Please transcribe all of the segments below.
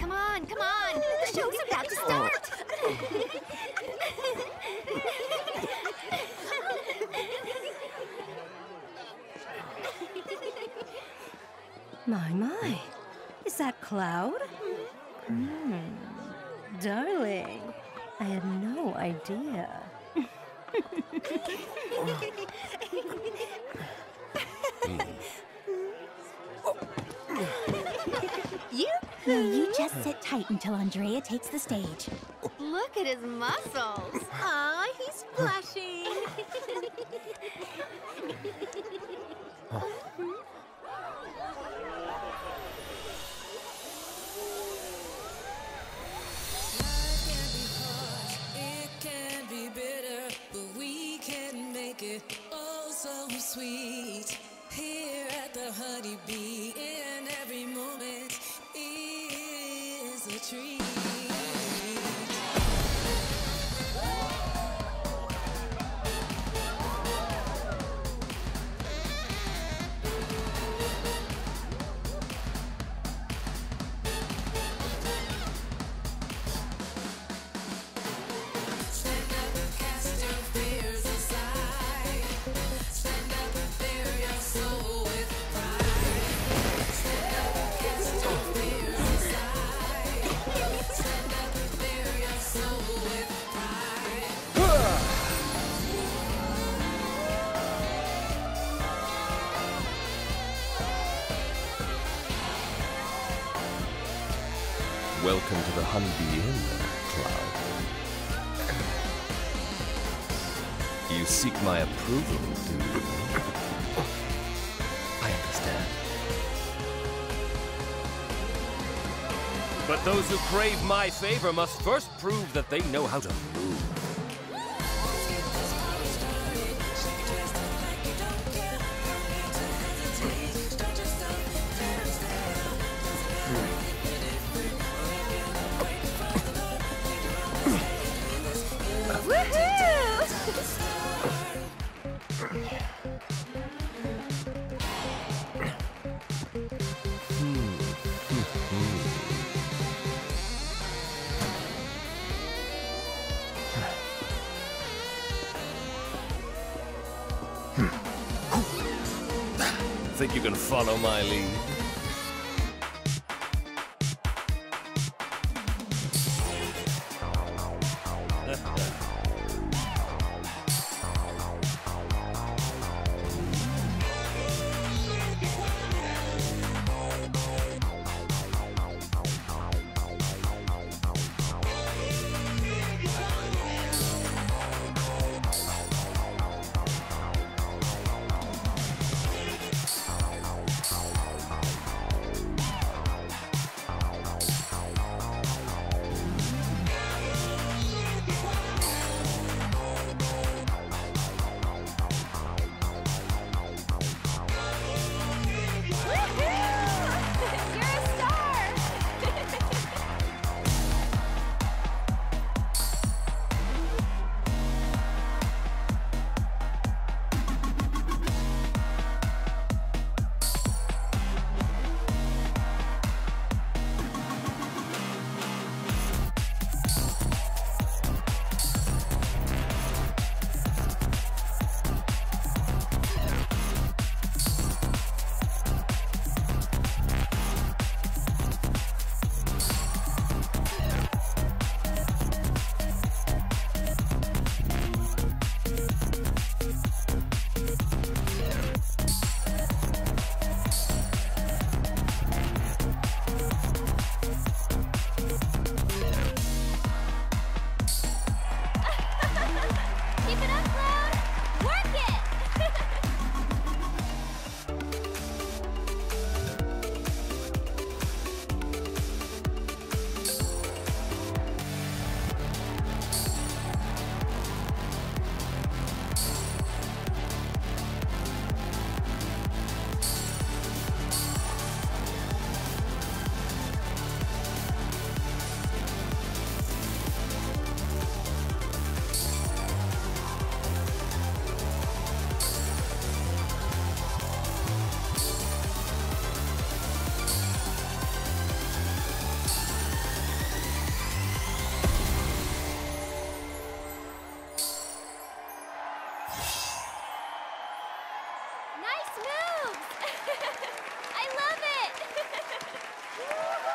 Come on, come on. The show's about to start. My. Is that Cloud? Darling, I had no idea. You just sit tight until Andrea takes the stage. Look at his muscles. Aw, he's blushing. Sweet here at the Honey Bee, and every moment is a treat. Welcome to the Honeybee Inn, Cloud. You seek my approval, do you? I understand. But those who crave my favor must first prove that they know how to move. Think you can follow my lead?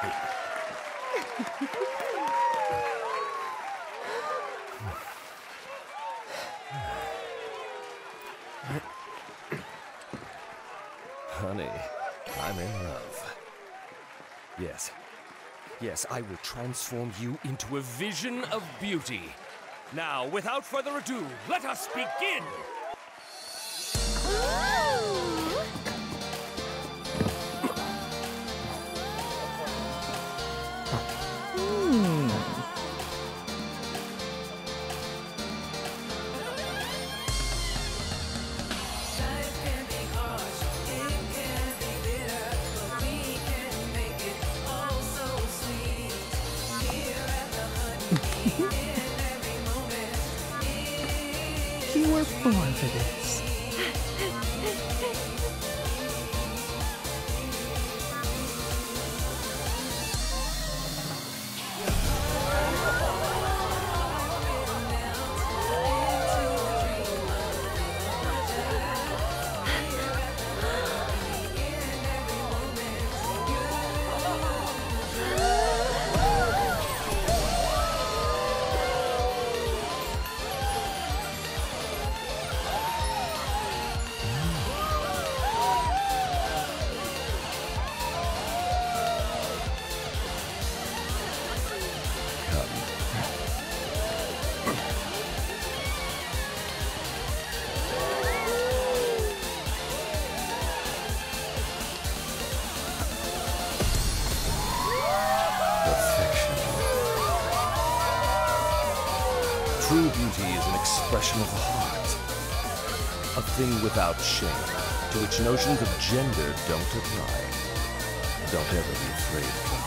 Honey, I'm in love. Yes. Yes, I will transform you into a vision of beauty. Now, without further ado, let us begin! You were born for this. True beauty is an expression of the heart. A thing without shame, to which notions of gender don't apply. Don't ever be afraid of them.